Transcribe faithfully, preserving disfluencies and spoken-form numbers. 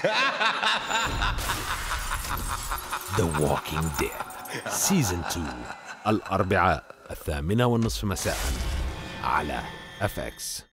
The Walking Dead سيزن تو الأربعاء الثامنة والنصف مساء على إف إكس.